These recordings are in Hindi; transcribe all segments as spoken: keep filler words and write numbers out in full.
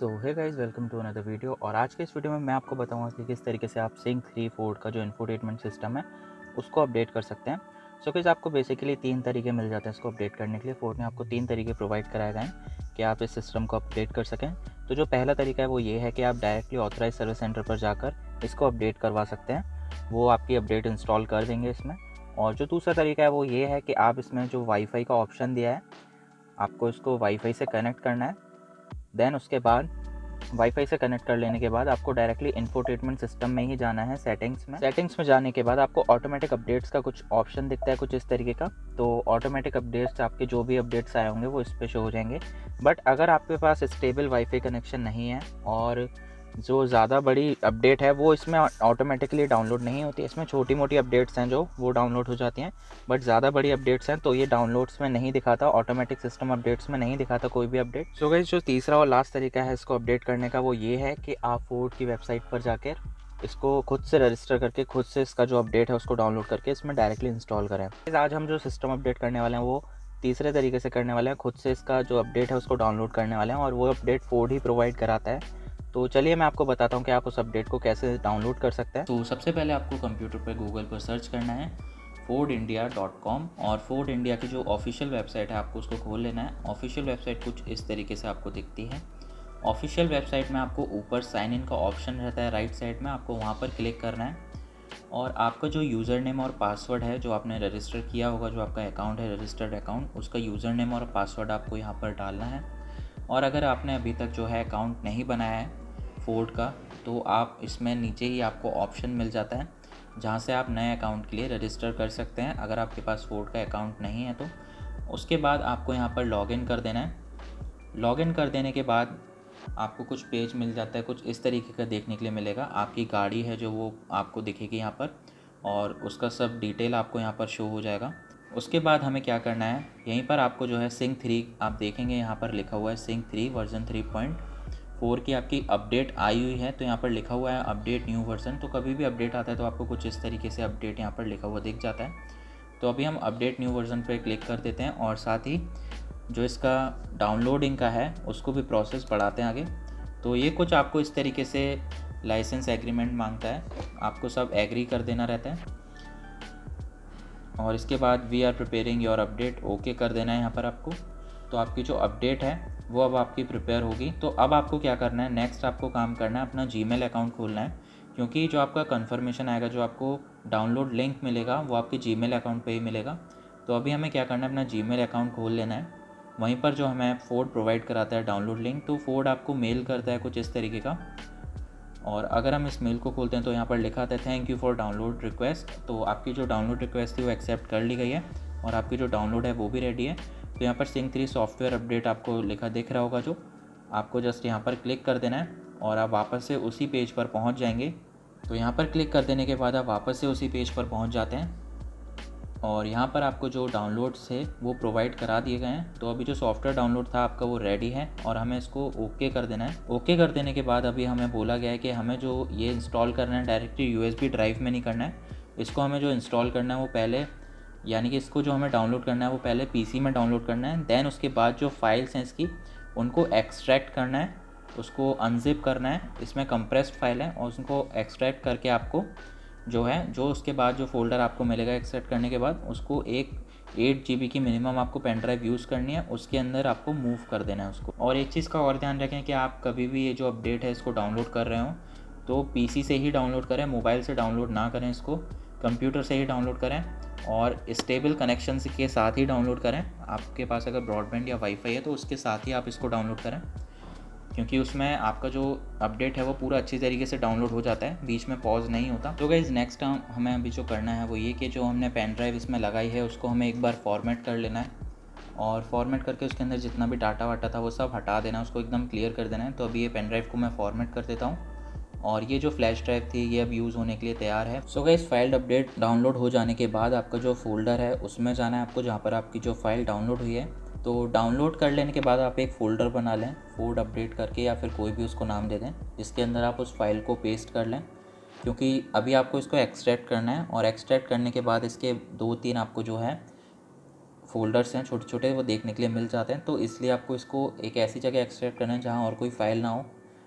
So hey guys, welcome to another video. और आज के इस वीडियो में मैं आपको बताऊंगा कि किस तरीके से आप सिंक थ्री फोर्ड का जो इंफोटेनमेंट सिस्टम है उसको अपडेट कर सकते हैं। सो गाइस, आपको बेसिकली तीन तरीके मिल जाते हैं इसको अपडेट करने के लिए। फोर्ड ने आपको तीन तरीके प्रोवाइड कराए गए हैं कि आप इस सिस्टम को अपडेट कर सकें। तो जो पहला तरीका है वो ये है कि आप डायरेक्टली ऑथराइज सर्विस सेंटर पर जाकर इसको अपडेट करवा सकते हैं। वो आपकी अपडेट इंस्टॉल कर देंगे इसमें। और जो दूसरा तरीका है वो ये है कि आप इसमें जो वाईफाई का ऑप्शन दिया है, आपको इसको वाईफाई से कनेक्ट करना है। देन उसके बाद वाईफाई से कनेक्ट कर लेने के बाद आपको डायरेक्टली इंफोटेनमेंट सिस्टम में ही जाना है, सेटिंग्स में। सेटिंग्स में जाने के बाद आपको ऑटोमेटिक अपडेट्स का कुछ ऑप्शन दिखता है कुछ इस तरीके का। तो ऑटोमेटिक अपडेट्स, आपके जो भी अपडेट्स आए होंगे वो इस पे शो हो जाएंगे। बट अगर आपके पास स्टेबल वाईफाई कनेक्शन नहीं है और जो ज़्यादा बड़ी अपडेट है वो इसमें ऑटोमेटिकली डाउनलोड नहीं होती, इसमें छोटी मोटी अपडेट्स हैं जो वो डाउनलोड हो जाती हैं। बट ज़्यादा बड़ी अपडेट्स हैं तो ये डाउनलोड्स में नहीं दिखाता, ऑटोमेटिक सिस्टम अपडेट्स में नहीं दिखाता कोई भी अपडेट। सो गाइस, जो तीसरा और लास्ट तरीका है इसको अपडेट करने का वो ये है कि आप फोर्ड की वेबसाइट पर जाकर इसको खुद से रजिस्टर करके खुद से इसका जो अपडेट है उसको डाउनलोड करके इसमें डायरेक्टली इंस्टॉल करें। आज हम जो सिस्टम अपडेट करने वाले हैं वो तीसरे तरीके से करने वाले हैं, खुद से इसका जो अपडेट है उसको डाउनलोड करने वाले हैं। और वो अपडेट फोर्ड ही प्रोवाइड कराता है। तो चलिए मैं आपको बताता हूँ कि आप उस अपडेट को कैसे डाउनलोड कर सकते हैं। तो सबसे पहले आपको कंप्यूटर पर गूगल पर सर्च करना है फोर्ड इंडिया डॉट कॉम, और फोर्ड इंडिया की जो ऑफिशियल वेबसाइट है आपको उसको खोल लेना है। ऑफिशियल वेबसाइट कुछ इस तरीके से आपको दिखती है। ऑफिशियल वेबसाइट में आपको ऊपर साइन इन का ऑप्शन रहता है राइट साइड में, आपको वहाँ पर क्लिक करना है। और आपका जो यूज़र नेम और पासवर्ड है जो आपने रजिस्टर किया होगा, जो आपका अकाउंट है रजिस्टर्ड अकाउंट, उसका यूज़र नेम और पासवर्ड आपको यहाँ पर डालना है। और अगर आपने अभी तक जो है अकाउंट नहीं बनाया है फोर्ड का, तो आप इसमें नीचे ही आपको ऑप्शन मिल जाता है जहाँ से आप नए अकाउंट के लिए रजिस्टर कर सकते हैं अगर आपके पास फोर्ड का अकाउंट नहीं है तो। उसके बाद आपको यहाँ पर लॉगिन कर देना है। लॉगिन कर देने के बाद आपको कुछ पेज मिल जाता है कुछ इस तरीके का देखने के लिए मिलेगा। आपकी गाड़ी है जो वो आपको दिखेगी यहाँ पर, और उसका सब डिटेल आपको यहाँ पर शो हो जाएगा। उसके बाद हमें क्या करना है, यहीं पर आपको जो है सिंक थ्री आप देखेंगे यहाँ पर लिखा हुआ है sync three version three point four की आपकी अपडेट आई हुई है। तो यहाँ पर लिखा हुआ है अपडेट न्यू वर्जन। तो कभी भी अपडेट आता है तो आपको कुछ इस तरीके से अपडेट यहाँ पर लिखा हुआ दिख जाता है। तो अभी हम अपडेट न्यू वर्जन पर क्लिक कर देते हैं और साथ ही जो इसका डाउनलोडिंग का है उसको भी प्रोसेस बढ़ाते हैं आगे। तो ये कुछ आपको इस तरीके से लाइसेंस एग्रीमेंट मांगता है, आपको सब एग्री कर देना रहता है। और इसके बाद we are preparing your update okay कर देना है यहाँ पर आपको। तो आपकी जो अपडेट है वो अब आपकी प्रिपेयर होगी। तो अब आपको क्या करना है, नेक्स्ट आपको काम करना है अपना जीमेल अकाउंट खोलना है, क्योंकि जो आपका कन्फर्मेशन आएगा, जो आपको डाउनलोड लिंक मिलेगा वो आपके जीमेल अकाउंट पे ही मिलेगा। तो अभी हमें क्या करना है, अपना जीमेल अकाउंट खोल लेना है। वहीं पर जो हमें फोर्ड प्रोवाइड कराता है डाउनलोड लिंक, तो फोर्ड आपको मेल करता है कुछ इस तरीके का। और अगर हम इस मेल को खोलते हैं तो यहाँ पर लिखा आता है thank you for download request. तो आपकी जो डाउनलोड रिक्वेस्ट थी वो एक्सेप्ट कर ली गई है और आपकी जो डाउनलोड है वो भी रेडी है। तो यहाँ पर सिंक थ्री सॉफ्टवेयर अपडेट आपको लिखा दिख रहा होगा, जो आपको जस्ट यहाँ पर क्लिक कर देना है और आप वापस से उसी पेज पर पहुँच जाएंगे। तो यहाँ पर क्लिक कर देने के बाद आप वापस से उसी पेज पर पहुँच जाते हैं और यहाँ पर आपको जो डाउनलोड्स थे वो प्रोवाइड करा दिए गए हैं। तो अभी जो सॉफ्टवेयर डाउनलोड था आपका वो रेडी है और हमें इसको ओके कर देना है। ओके कर देने के बाद अभी हमें बोला गया है कि हमें जो ये इंस्टॉल करना है डायरेक्टली यूएसबी ड्राइव में नहीं करना है। इसको हमें जो इंस्टॉल करना है वो पहले, यानी कि इसको जो हमें डाउनलोड करना है वो पहले पीसी में डाउनलोड करना है। देन उसके बाद जो फाइल्स हैं इसकी उनको एक्सट्रैक्ट करना है, उसको अनजिप करना है। इसमें कंप्रेस्ड फाइल है और उसको एक्सट्रैक्ट करके आपको जो है, जो उसके बाद जो फोल्डर आपको मिलेगा एक्सट्रैक्ट करने के बाद, उसको एक एट जी बी की मिनिमम आपको पेन ड्राइव यूज़ करनी है, उसके अंदर आपको मूव कर देना है उसको। और एक चीज़ का और ध्यान रखें कि आप कभी भी ये जो अपडेट है इसको डाउनलोड कर रहे हो तो पीसी से ही डाउनलोड करें, मोबाइल से डाउनलोड ना करें, इसको कंप्यूटर से ही डाउनलोड करें और स्टेबल कनेक्शन के साथ ही डाउनलोड करें। आपके पास अगर ब्रॉडबैंड या वाईफाई है तो उसके साथ ही आप इसको डाउनलोड करें, क्योंकि उसमें आपका जो अपडेट है वो पूरा अच्छी तरीके से डाउनलोड हो जाता है, बीच में पॉज नहीं होता। तो गाइज़, नेक्स्ट हमें अभी जो करना है वो ये कि जो हमने पेन ड्राइव इसमें लगाई है उसको हमें एक बार फॉर्मेट कर लेना है और फॉर्मेट करके उसके अंदर जितना भी डाटा वाटा था वो सब हटा देना है, उसको एकदम क्लियर कर देना है। तो अभी ये पेन ड्राइव को मैं फॉर्मेट कर देता हूँ और ये जो फ्लैश ड्राइव थी ये अब यूज़ होने के लिए तैयार है। So guys, file update download हो जाने के बाद आपका जो फोल्डर है उसमें जाना है आपको, जहाँ पर आपकी जो फाइल डाउनलोड हुई है। तो डाउनलोड कर लेने के बाद आप एक फ़ोल्डर बना लें फोर्ड अपडेट करके, या फिर कोई भी उसको नाम दे दें, जिसके अंदर आप उस फाइल को पेस्ट कर लें, क्योंकि अभी आपको इसको एक्सट्रैक्ट करना है। और एक्सट्रैक्ट करने के बाद इसके दो तीन आपको जो है फ़ोल्डर्स हैं छोटे छोटे वो देखने के लिए मिल जाते हैं। तो इसलिए आपको इसको एक ऐसी जगह एक्सट्रैक्ट करना है जहाँ और कोई फाइल ना हो,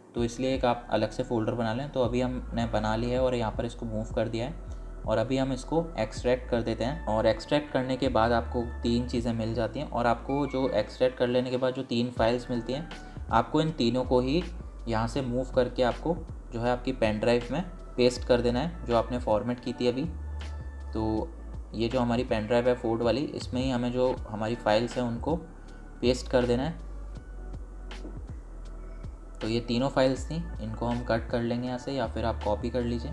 तो इसलिए एक आप अलग से फ़ोल्डर बना लें। तो अभी हमने बना लिया है और यहाँ पर इसको मूव कर दिया है और अभी हम इसको एक्सट्रैक्ट कर देते हैं। और एक्सट्रैक्ट करने के बाद आपको तीन चीज़ें मिल जाती हैं और आपको जो एक्सट्रैक्ट कर लेने के बाद जो तीन फाइल्स मिलती हैं, आपको इन तीनों को ही यहाँ से मूव करके आपको जो है आपकी पेन ड्राइव में पेस्ट कर देना है, जो आपने फॉर्मेट की थी अभी। तो ये जो हमारी पेन ड्राइव है फोर्ड वाली, इसमें ही हमें जो हमारी फाइल्स हैं उनको पेस्ट कर देना है। तो ये तीनों फाइल्स थी, इनको हम कट कर लेंगे यहाँ से, या फिर आप कॉपी कर लीजिए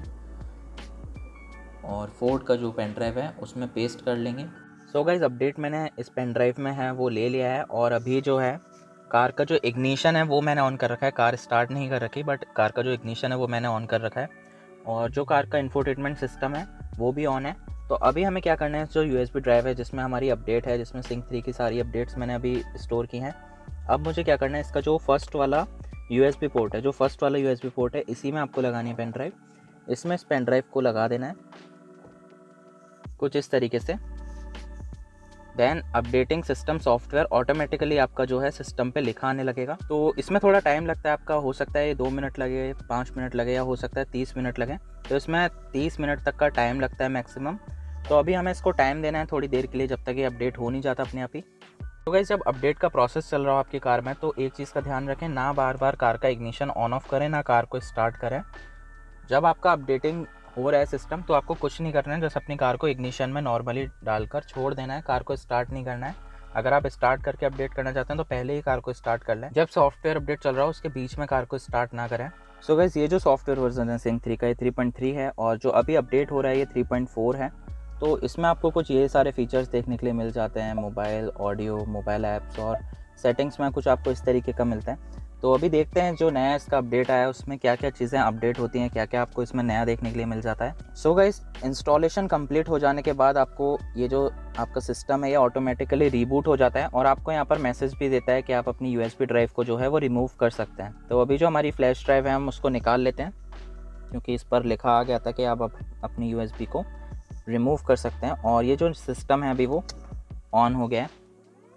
और फोर्ड का जो पेन ड्राइव है उसमें पेस्ट कर लेंगे। सो गाइस, अपडेट मैंने इस पेन ड्राइव में है वो ले लिया है और अभी जो है कार का जो इग्निशन है वो मैंने ऑन कर रखा है। कार स्टार्ट नहीं कर रखी, बट कार का जो इग्निशन है वो मैंने ऑन कर रखा है और जो कार का इंफोटेनमेंट सिस्टम है वो भी ऑन है। तो अभी हमें क्या करना है, जो यूएसबी ड्राइव है जिसमें हमारी अपडेट है, जिसमें सिंक थ्री की सारी अपडेट्स मैंने अभी स्टोर की हैं, अब मुझे क्या करना है, इसका जो फर्स्ट वाला यूएसबी पोर्ट है, जो फर्स्ट वाला यूएसबी पोर्ट है, इसी में आपको लगानी है पेन ड्राइव। इसमें इस पेन ड्राइव को लगा देना है कुछ इस तरीके से। Then updating system software automatically आपका जो है सिस्टम पे लिखा आने लगेगा। तो इसमें थोड़ा टाइम लगता है आपका, हो सकता है दो मिनट लगे, पाँच मिनट लगे, या हो सकता है तीस मिनट लगे। तो इसमें तीस मिनट तक का टाइम लगता है मैक्सिमम। तो अभी हमें इसको टाइम देना है थोड़ी देर के लिए, जब तक ये अपडेट हो नहीं जाता अपने आप ही। तो गाइस, जब अपडेट का प्रोसेस चल रहा हो आपकी कार में, तो एक चीज़ का ध्यान रखें, ना बार बार कार का इग्निशन ऑन ऑफ करें, ना कार को स्टार्ट करें। जब आपका अपडेटिंग हो रहा है सिस्टम, तो आपको कुछ नहीं करना है, जस्ट अपनी कार को इग्निशन में नॉर्मली डालकर छोड़ देना है, कार को स्टार्ट नहीं करना है। अगर आप स्टार्ट करके अपडेट करना चाहते हैं तो पहले ही कार को स्टार्ट कर लें। जब सॉफ्टवेयर अपडेट चल रहा हो उसके बीच में कार को स्टार्ट ना करें। सो so गाइस, ये जो सॉफ्टवेयर वर्जन है सिंक थ्री का, ये थ्री पॉइंट थ्री है और जो अभी अपडेट हो रहा है ये थ्री पॉइंट फोर है। तो इसमें आपको कुछ ये सारे फीचर्स देखने के लिए मिल जाते हैं, मोबाइल ऑडियो, मोबाइल ऐप्स और सेटिंग्स में कुछ आपको इस तरीके का मिलता है। तो अभी देखते हैं जो नया इसका अपडेट आया है उसमें क्या क्या चीज़ें अपडेट होती हैं, क्या क्या आपको इसमें नया देखने के लिए मिल जाता है। सो गाइस, इंस्टॉलेशन कंप्लीट हो जाने के बाद आपको ये जो आपका सिस्टम है ये ऑटोमेटिकली रीबूट हो जाता है और आपको यहाँ पर मैसेज भी देता है कि आप अपनी यूएसबी ड्राइव को जो है वो रिमूव कर सकते हैं। तो अभी जो हमारी फ्लैश ड्राइव है हम उसको निकाल लेते हैं, क्योंकि इस पर लिखा आ गया था कि आप अपनी यूएसबी को रिमूव कर सकते हैं। और ये जो सिस्टम है अभी वो ऑन हो गया है।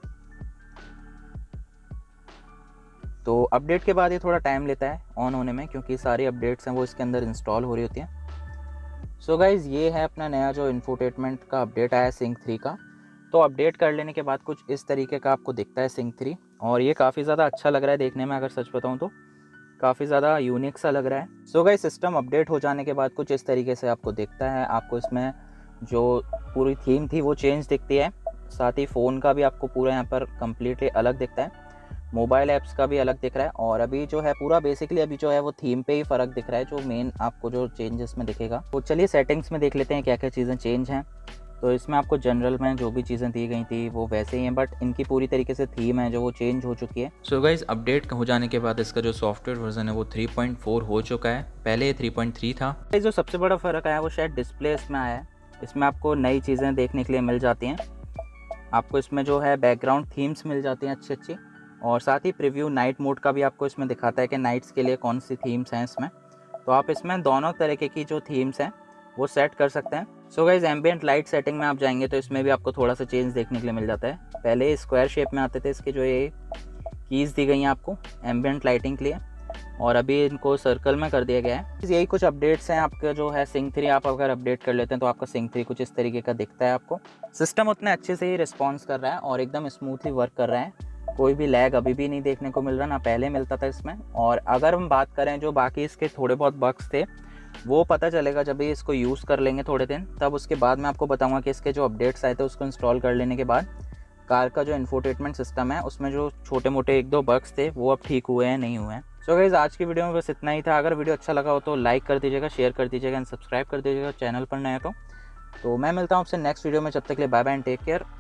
तो अपडेट के बाद ये थोड़ा टाइम लेता है ऑन होने में, क्योंकि सारी अपडेट्स हैं वो इसके अंदर इंस्टॉल हो रही होती हैं। सो गाइज़, ये है अपना नया जो इंफोटेनमेंट का अपडेट आया है सिंक थ्री का। तो अपडेट कर लेने के बाद कुछ इस तरीके का आपको दिखता है सिंक थ्री, और ये काफ़ी ज़्यादा अच्छा लग रहा है देखने में, अगर सच बताऊँ तो काफ़ी ज़्यादा यूनिक सा लग रहा है। सो गाइस, सिस्टम अपडेट हो जाने के बाद कुछ इस तरीके से आपको दिखता है। आपको इसमें जो पूरी थीम थी वो चेंज दिखती है, साथ ही फ़ोन का भी आपको पूरा यहाँ पर कम्प्लीटली अलग दिखता है, मोबाइल ऐप्स का भी अलग दिख रहा है। और अभी जो है पूरा बेसिकली अभी जो है वो थीम पे ही फ़र्क दिख रहा है, जो मेन आपको जो चेंजेस में दिखेगा। तो चलिए सेटिंग्स में देख लेते हैं क्या क्या चीज़ें चेंज हैं। तो इसमें आपको जनरल में जो भी चीज़ें दी गई थी वो वैसे ही हैं, बट इनकी पूरी तरीके से थीम है जो वो चेंज हो चुकी है। सो गाइस, अपडेट हो जाने के बाद इसका जो सॉफ्टवेयर वर्जन है वो थ्री पॉइंट फोर हो चुका है, पहले ये थ्री पॉइंट थ्री था। जो सबसे बड़ा फ़र्क आया वो शायद डिस्प्ले इसमें आया है। इसमें आपको नई चीज़ें देखने के लिए मिल जाती हैं, आपको इसमें जो है बैकग्राउंड थीम्स मिल जाती हैं अच्छी अच्छी, और साथ ही प्रीव्यू नाइट मोड का भी आपको इसमें दिखाता है कि नाइट्स के लिए कौन सी थीम्स हैं इसमें। तो आप इसमें दोनों तरीके की जो थीम्स हैं वो सेट कर सकते हैं। So guys, ambient light setting में आप जाएंगे तो इसमें भी आपको थोड़ा सा चेंज देखने के लिए मिल जाता है। पहले स्क्वायर शेप में आते थे इसके जो ये कीज़ दी गई हैं आपको एम्बिएंट लाइटिंग के लिए, और अभी इनको सर्कल में कर दिया गया है। यही कुछ अपडेट्स हैं आपका जो है सिंक थ्री। आप अगर अपडेट कर लेते हैं तो आपका सिंक थ्री कुछ इस तरीके का दिखता है आपको। सिस्टम उतने अच्छे से ही रिस्पॉन्स कर रहा है और एकदम स्मूथली वर्क कर रहा है, कोई भी लैग अभी भी नहीं देखने को मिल रहा, ना पहले मिलता था इसमें। और अगर हम बात करें जो बाकी इसके थोड़े बहुत बग्स थे वो पता चलेगा जब भी इसको यूज़ कर लेंगे थोड़े दिन, तब उसके बाद मैं आपको बताऊंगा कि इसके जो अपडेट्स आए थे उसको इंस्टॉल कर लेने के बाद कार का जो इंफोटेनमेंट सिस्टम है उसमें जो छोटे मोटे एक दो बग्स थे वो अब ठीक हुए हैं नहीं हुए हैं। सो गाइस, आज की वीडियो में बस इतना ही था। अगर वीडियो अच्छा लगा हो तो लाइक कर दीजिएगा, शेयर कर दीजिएगा एंड सब्सक्राइब कर दीजिएगा चैनल पर नए हो तो। तो मैं मिलता हूँ आपसे नेक्स्ट वीडियो में, जब तक के लिए bye bye and take care.